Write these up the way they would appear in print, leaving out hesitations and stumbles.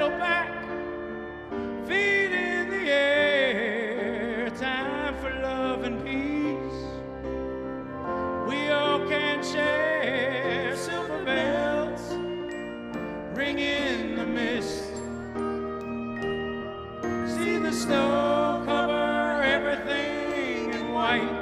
settle back, feet in the air, time for love and peace. We all can share silver bells, ring in the mist. See the snow cover everything in white.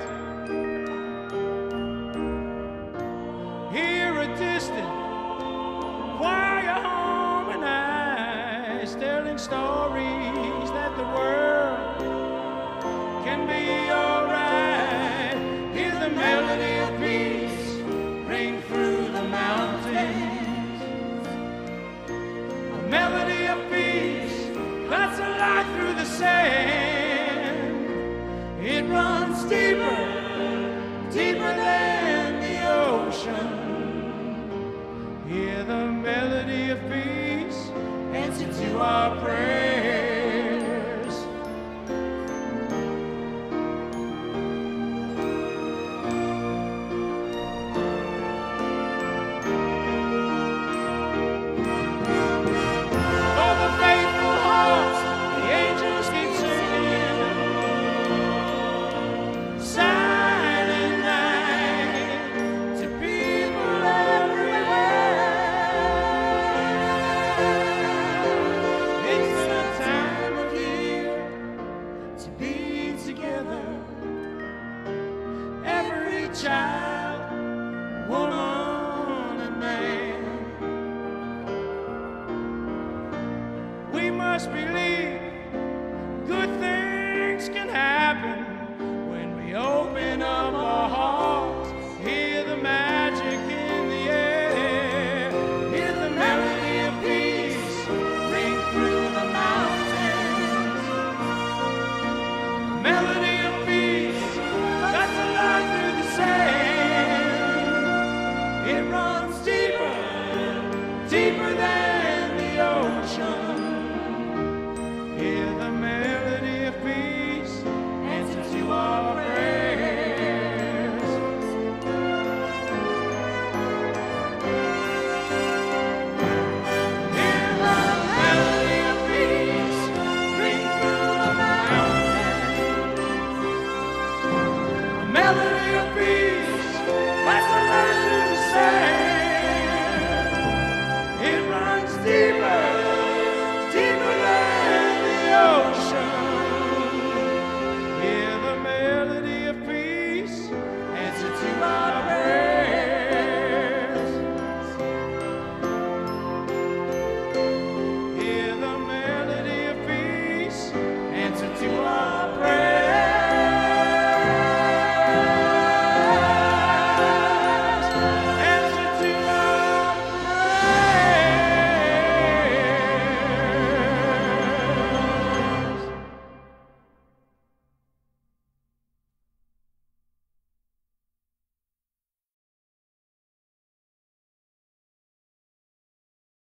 Hear a distant choir harmonize, telling stories that the world can be alright. Hear the melody of peace ring through the mountains, a melody of peace that's a light through the sand. It runs deeper, deeper than the ocean. Hear the melody of peace, answer to our prayers. For the faithful hearts, the angels keep singing. Silent night to people everywhere. It's the time of year to be together. Every child, woman and man. We must believe good things can happen when we open up our hearts. Hear the magic in the air. Hear the melody of peace ring through the mountains. Melody